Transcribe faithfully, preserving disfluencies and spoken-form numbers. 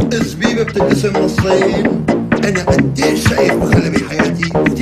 الزبيبة بتنقسم نصين. أنا قديش شايف بخلي بحياتي